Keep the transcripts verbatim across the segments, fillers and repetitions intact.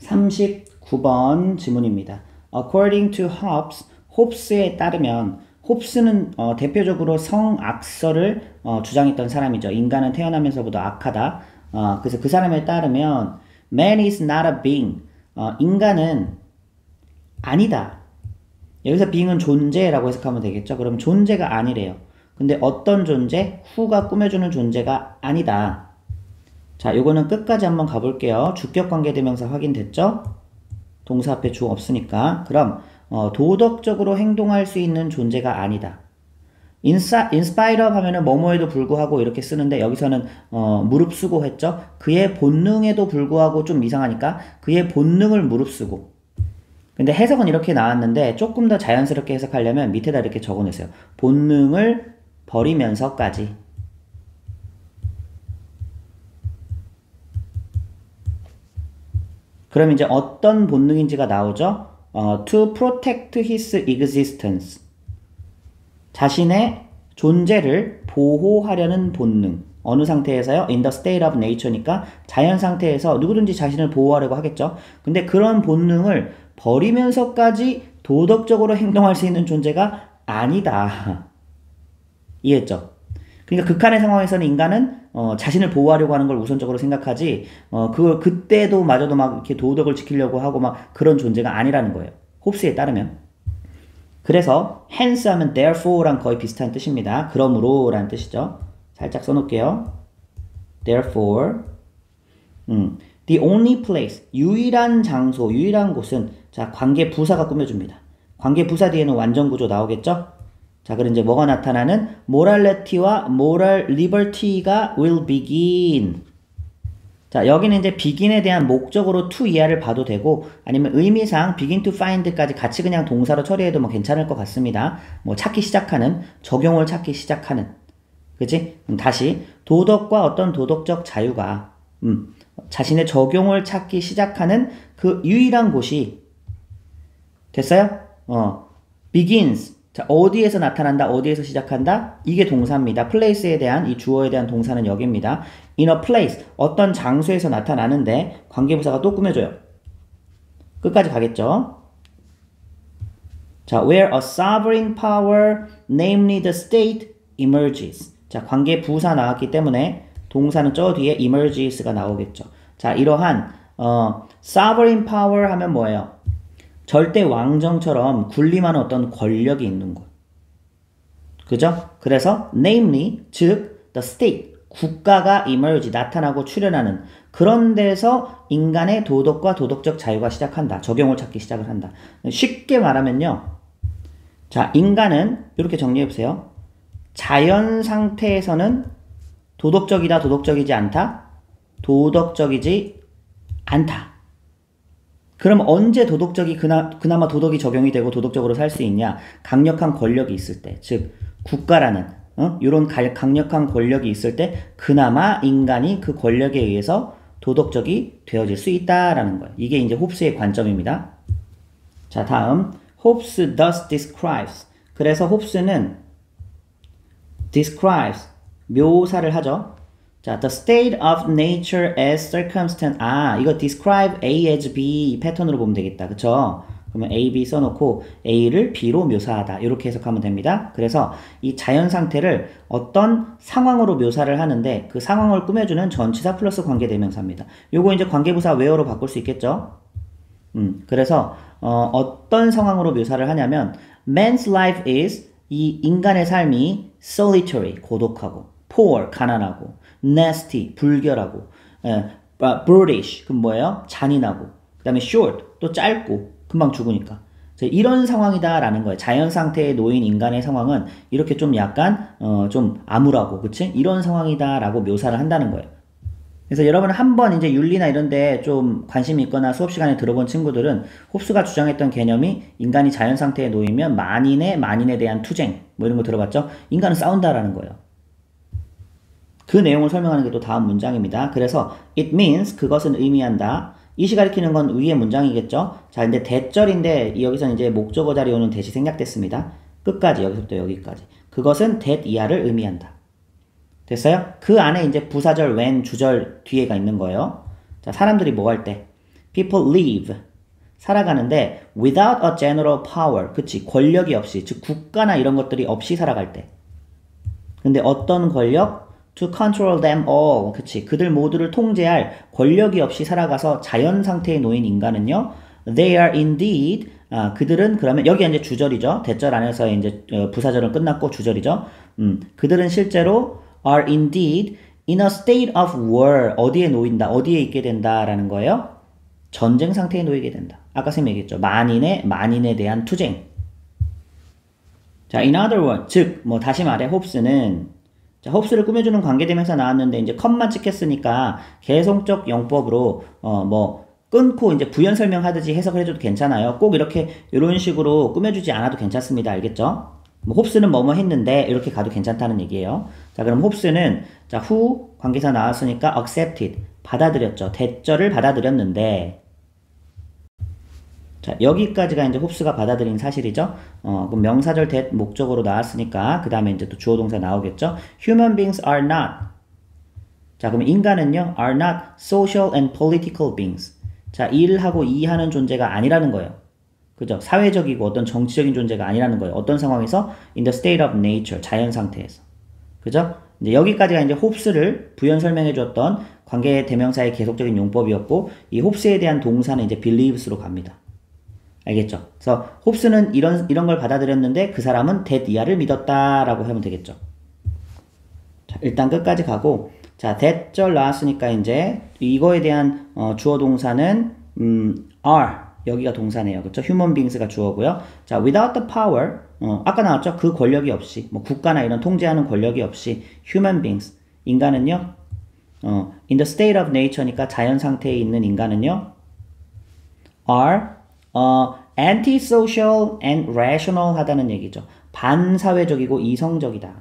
삼십구 번 지문입니다. According to Hobbes, 홉스에 따르면 홉스는 어, 대표적으로 성악설을 어, 주장했던 사람이죠. 인간은 태어나면서부터 악하다. 어, 그래서 그 사람에 따르면 Man is not a being. 어, 인간은 아니다. 여기서 being은 존재라고 해석하면 되겠죠. 그럼 존재가 아니래요. 근데 어떤 존재? who가 꾸며주는 존재가 아니다. 자, 요거는 끝까지 한번 가볼게요. 주격관계대명사 확인됐죠? 동사 앞에 주 없으니까. 그럼 어, 도덕적으로 행동할 수 있는 존재가 아니다. 인사, in spite of 하면은 뭐뭐에도 불구하고 이렇게 쓰는데 여기서는 어, 무릅쓰고 했죠? 그의 본능에도 불구하고 좀 이상하니까 그의 본능을 무릅쓰고. 근데 해석은 이렇게 나왔는데 조금 더 자연스럽게 해석하려면 밑에다 이렇게 적어냈어요. 본능을 버리면서까지. 그럼 이제 어떤 본능인지가 나오죠? 어, to protect his existence. 자신의 존재를 보호하려는 본능. 어느 상태에서요? In the state of nature니까 자연 상태에서 누구든지 자신을 보호하려고 하겠죠. 근데 그런 본능을 버리면서까지 도덕적으로 행동할 수 있는 존재가 아니다. 이해했죠? 그러니까 극한의 상황에서는 인간은 어, 자신을 보호하려고 하는 걸 우선적으로 생각하지, 어, 그걸 그때도 마저도 막 이렇게 도덕을 지키려고 하고 막 그런 존재가 아니라는 거예요. 홉스에 따르면. 그래서 hence 하면 therefore랑 거의 비슷한 뜻입니다. 그러므로 라는 뜻이죠. 살짝 써놓을게요. therefore. 음, the only place. 유일한 장소, 유일한 곳은, 자, 관계 부사가 꾸며줍니다. 관계 부사 뒤에는 완전 구조 나오겠죠? 자, 그럼 이제 뭐가 나타나는? morality와 moral liberty가 will begin. 자, 여기는 이제 begin에 대한 목적으로 to 이하를 봐도 되고, 아니면 의미상 begin to find까지 같이 그냥 동사로 처리해도 뭐 괜찮을 것 같습니다. 뭐 찾기 시작하는, 적용을 찾기 시작하는. 그치? 그럼 다시, 도덕과 어떤 도덕적 자유가, 음, 자신의 적용을 찾기 시작하는 그 유일한 곳이, 됐어요? 어, begins. 자, 어디에서 나타난다, 어디에서 시작한다? 이게 동사입니다. place에 대한, 이 주어에 대한 동사는 여기입니다. in a place, 어떤 장소에서 나타나는데 관계부사가 또 꾸며줘요. 끝까지 가겠죠? 자, where a sovereign power, namely the state, emerges. 자, 관계부사 나왔기 때문에 동사는 저 뒤에 emerges가 나오겠죠. 자, 이러한 어, sovereign power 하면 뭐예요? 절대 왕정처럼 군림하는 어떤 권력이 있는 것. 그죠? 그래서 namely, 즉 the state, 국가가 emerge, 나타나고 출현하는 그런 데서 인간의 도덕과 도덕적 자유가 시작한다. 적용을 찾기 시작을 한다. 쉽게 말하면요. 자, 인간은 이렇게 정리해보세요. 자연 상태에서는 도덕적이다, 도덕적이지 않다? 도덕적이지 않다. 그럼 언제 도덕적이 그나, 그나마 도덕이 적용이 되고 도덕적으로 살 수 있냐? 강력한 권력이 있을 때, 즉 국가라는 어? 이런 강력한 권력이 있을 때 그나마 인간이 그 권력에 의해서 도덕적이 되어질 수 있다라는 거예요. 이게 이제 홉스의 관점입니다. 자, 다음 홉스 thus describes. 그래서 홉스는 describes, 묘사를 하죠. 자, the state of nature as circumstance. 아, 이거 describe A as B 패턴으로 보면 되겠다. 그쵸? 그러면 A, B 써놓고 A를 B로 묘사하다. 이렇게 해석하면 됩니다. 그래서 이 자연 상태를 어떤 상황으로 묘사를 하는데 그 상황을 꾸며주는 전치사 플러스 관계대명사입니다. 요거 이제 관계부사 where로 바꿀 수 있겠죠? 음, 그래서 어, 어떤 상황으로 묘사를 하냐면 man's life is, 이 인간의 삶이 solitary, 고독하고, poor, 가난하고, nasty, 불결하고, 예, brutish, 그럼 뭐예요? 잔인하고, 그 다음에 short, 또 짧고, 금방 죽으니까. 이런 상황이다 라는 거예요. 자연 상태에 놓인 인간의 상황은 이렇게 좀 약간 어, 좀 암울하고, 그치? 이런 상황이다 라고 묘사를 한다는 거예요. 그래서 여러분 한번 이제 윤리나 이런데 좀 관심이 있거나 수업 시간에 들어본 친구들은 홉스가 주장했던 개념이 인간이 자연 상태에 놓이면 만인의 만인에 대한 투쟁 뭐 이런 거 들어봤죠? 인간은 싸운다라는 거예요. 그 내용을 설명하는 게 또 다음 문장입니다. 그래서 it means, 그것은 의미한다. 이시 가리키는 건 위의 문장이겠죠? 자, 근데 대절인데 여기서는 이제 목적어 자리에 오는 대시 생략됐습니다. 끝까지, 여기서부터 여기까지. 그것은 that 이하를 의미한다. 됐어요? 그 안에 이제 부사절, when, 주절 뒤에가 있는 거예요. 자, 사람들이 뭐 할 때? people live. 살아가는데 without a general power. 그치. 권력이 없이. 즉 국가나 이런 것들이 없이 살아갈 때. 근데 어떤 권력? to control them all. 그치. 그들 모두를 통제할 권력이 없이 살아가서 자연 상태에 놓인 인간은요. They are indeed. 아, 그들은 그러면 여기 이제 주절이죠. 대절 안에서 이제 부사절은 끝났고 주절이죠. 음, 그들은 실제로 are indeed in a state of war. 어디에 놓인다. 어디에 있게 된다라는 거예요. 전쟁 상태에 놓이게 된다. 아까 쌤 얘기했죠. 만인의 만인에 대한 투쟁. 자, in other words, 즉, 뭐 다시 말해, 홉스는 자, 홉스를 꾸며주는 관계대명사 나왔는데 이제 컴만 찍혔으니까 개성적 용법으로 어 뭐 끊고 이제 부연 설명하듯이 해석을 해줘도 괜찮아요. 꼭 이렇게 이런 식으로 꾸며주지 않아도 괜찮습니다. 알겠죠? 뭐 홉스는 뭐뭐 했는데 이렇게 가도 괜찮다는 얘기예요. 자, 그럼 홉스는 자, 후 관계사 나왔으니까 accepted 받아들였죠. 대절을 받아들였는데 자, 여기까지가 이제 홉스가 받아들인 사실이죠. 어, 그럼 명사절 that 목적으로 나왔으니까 그 다음에 이제 또 주어 동사 나오겠죠. Human beings are not. 자, 그럼 인간은요, are not social and political beings. 자, 일하고 이하는 존재가 아니라는 거예요. 그죠? 사회적이고 어떤 정치적인 존재가 아니라는 거예요. 어떤 상황에서? In the state of nature, 자연 상태에서. 그죠? 이제 여기까지가 이제 홉스를 부연 설명해 줬던 관계 대명사의 계속적인 용법이었고, 이 홉스에 대한 동사는 이제 believes로 갑니다. 알겠죠? 그래서 홉스는 이런 이런 걸 받아들였는데 그 사람은 that 이하를 믿었다라고 하면 되겠죠. 자, 일단 끝까지 가고 자, that절 나왔으니까 이제 이거에 대한 어, 주어 동사는 음, are 여기가 동사네요. 그렇죠? human beings가 주어고요. 자, without the power 어, 아까 나왔죠? 그 권력이 없이 뭐 국가나 이런 통제하는 권력이 없이 human beings 인간은요. 어, in the state of nature니까 자연 상태에 있는 인간은요. are 어, antisocial and rational 하다는 얘기죠. 반사회적이고 이성적이다.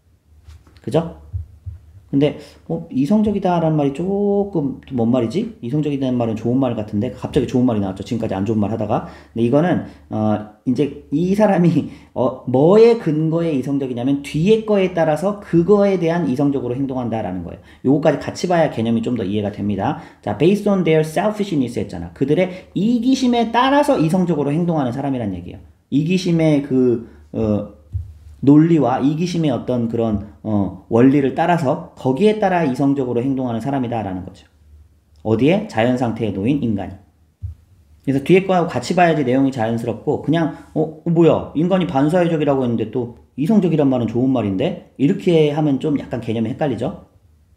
그죠? 근데 뭐 이성적이다라는 말이 조금 뭔 말이지? 이성적이다는 말은 좋은 말 같은데 갑자기 좋은 말이 나왔죠. 지금까지 안 좋은 말 하다가. 근데 이거는 어 이제 이 사람이 어 뭐에 근거에 이성적이냐면 뒤에 거에 따라서 그거에 대한 이성적으로 행동한다라는 거예요. 요거까지 같이 봐야 개념이 좀 더 이해가 됩니다. 자, based on their selfishness 했잖아. 그들의 이기심에 따라서 이성적으로 행동하는 사람이란 얘기예요. 이기심의 그 어 논리와 이기심의 어떤 그런 어, 원리를 따라서 거기에 따라 이성적으로 행동하는 사람이다라는 거죠. 어디에? 자연 상태에 놓인 인간이. 그래서 뒤에 거하고 같이 봐야지 내용이 자연스럽고 그냥 어, 어 뭐야 인간이 반사회적이라고 했는데 또 이성적이란 말은 좋은 말인데 이렇게 하면 좀 약간 개념이 헷갈리죠.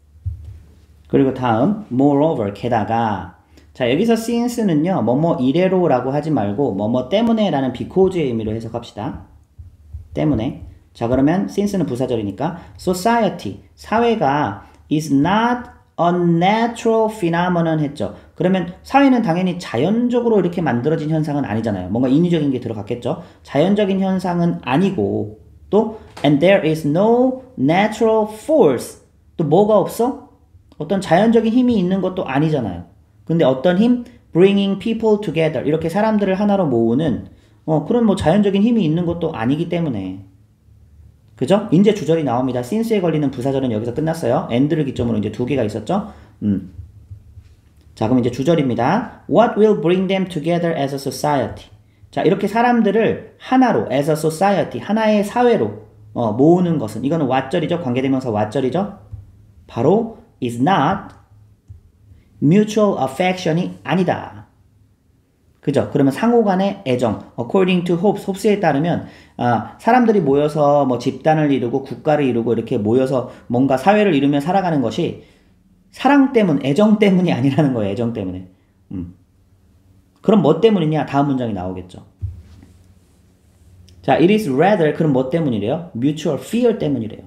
그리고 다음 moreover 게다가 자 여기서 since는요 뭐뭐 이래로라고 하지 말고 뭐뭐 때문에 라는 because의 의미로 해석합시다. 때문에 자 그러면 since는 부사절이니까 society 사회가 is not a natural phenomenon 했죠. 그러면 사회는 당연히 자연적으로 이렇게 만들어진 현상은 아니잖아요. 뭔가 인위적인 게 들어갔겠죠. 자연적인 현상은 아니고 또 and there is no natural force 또 뭐가 없어? 어떤 자연적인 힘이 있는 것도 아니잖아요. 근데 어떤 힘? bringing people together 이렇게 사람들을 하나로 모으는 어 그런 뭐 자연적인 힘이 있는 것도 아니기 때문에 그죠? 이제 주절이 나옵니다. since에 걸리는 부사절은 여기서 끝났어요. and를 기점으로 이제 두 개가 있었죠. 음. 자, 그럼 이제 주절입니다. What will bring them together as a society? 자, 이렇게 사람들을 하나로 as a society, 하나의 사회로 어, 모으는 것은 이거는 what절이죠. 관계대명사 what절이죠. 바로 is not mutual affection이 아니다. 그죠? 그러면 상호간의 애정, according to Hobbes, 홉스에 따르면 아, 사람들이 모여서 뭐 집단을 이루고 국가를 이루고 이렇게 모여서 뭔가 사회를 이루며 살아가는 것이 사랑 때문, 애정 때문이 아니라는 거예요. 애정 때문에. 음. 그럼 뭐 때문이냐? 다음 문장이 나오겠죠. 자, it is rather 그럼 뭐 때문이래요? mutual fear 때문이래요.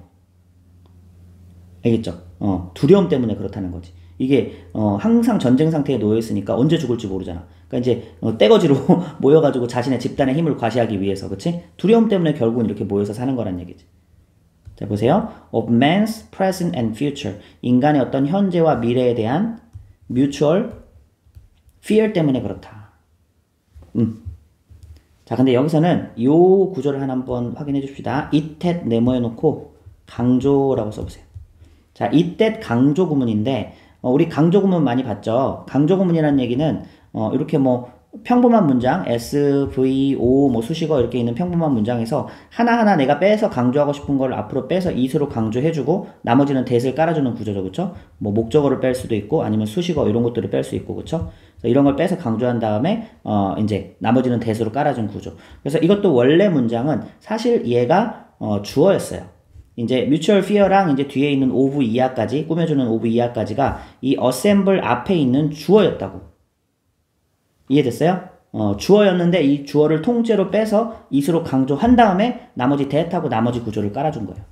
알겠죠? 어, 두려움 때문에 그렇다는 거지. 이게 어, 항상 전쟁 상태에 놓여 있으니까 언제 죽을지 모르잖아. 그러니까 이제 어, 떼거지로 모여가지고 자신의 집단의 힘을 과시하기 위해서, 그렇지? 두려움 때문에 결국은 이렇게 모여서 사는 거란 얘기지. 자 보세요. Of man's present and future. 인간의 어떤 현재와 미래에 대한 mutual fear 때문에 그렇다. 음. 자 근데 여기서는 이 구조를 하나 한번 확인해 줍시다. it that 네모해 놓고 강조라고 써보세요. 자, it that 강조 구문인데 어, 우리 강조구문 많이 봤죠. 강조구문이라는 얘기는 어, 이렇게 뭐 평범한 문장 S, V, O 뭐 수식어 이렇게 있는 평범한 문장에서 하나하나 내가 빼서 강조하고 싶은 걸 앞으로 빼서 이수로 강조해주고 나머지는 대을 깔아주는 구조죠. 그쵸? 뭐 목적어를 뺄 수도 있고 아니면 수식어 이런 것들을 뺄 수 있고 그쵸? 이런 걸 빼서 강조한 다음에 어 이제 나머지는 대수로 깔아준 구조. 그래서 이것도 원래 문장은 사실 얘가 어 주어였어요. 이제 mutual fear랑 이제 뒤에 있는 of 이하까지 꾸며주는 of 이하까지가 이 assemble 앞에 있는 주어였다고. 이해됐어요? 어, 주어였는데 이 주어를 통째로 빼서 is로 강조한 다음에 나머지 that하고 나머지 구조를 깔아준 거예요.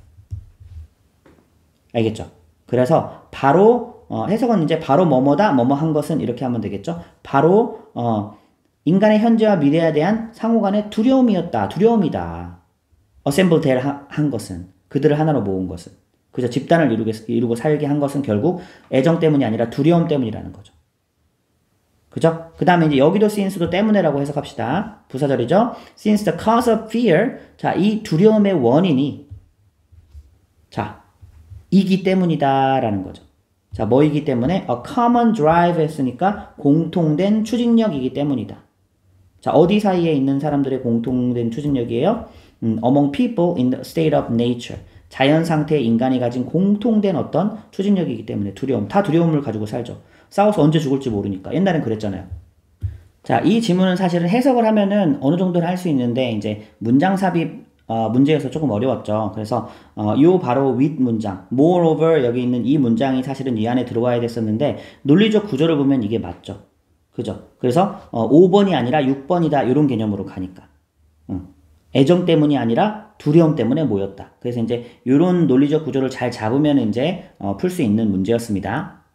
알겠죠? 그래서 바로 어, 해석은 이제 바로 뭐뭐다 뭐뭐 한 것은 이렇게 하면 되겠죠? 바로 어, 인간의 현재와 미래에 대한 상호간의 두려움이었다. 두려움이다. assemble 될 한 것은 그들을 하나로 모은 것은 그저 집단을 이루게, 이루고 살게 한 것은 결국 애정 때문이 아니라 두려움 때문이라는 거죠. 그죠? 그 다음에 이제 여기도 since도 때문에라고 해석합시다. 부사절이죠? Since the cause of fear. 자, 이 두려움의 원인이 자, 이기 때문이다 라는 거죠. 자, 뭐이기 때문에? A common drive 했으니까 공통된 추진력이기 때문이다. 자, 어디 사이에 있는 사람들의 공통된 추진력이에요? 음, among people in the state of nature. 자연 상태의 인간이 가진 공통된 어떤 추진력이기 때문에 두려움. 다 두려움을 가지고 살죠. 싸워서 언제 죽을지 모르니까. 옛날엔 그랬잖아요. 자, 이 지문은 사실은 해석을 하면은 어느 정도는 할 수 있는데 이제 문장 삽입 어, 문제에서 조금 어려웠죠. 그래서 어, 요 바로 윗 문장, moreover 여기 있는 이 문장이 사실은 이 안에 들어와야 됐었는데 논리적 구조를 보면 이게 맞죠. 그죠? 그래서 어, 오 번이 아니라 육 번이다 이런 개념으로 가니까. 응. 애정 때문이 아니라 두려움 때문에 모였다. 그래서 이제 이런 논리적 구조를 잘 잡으면 이제 어, 풀 수 있는 문제였습니다.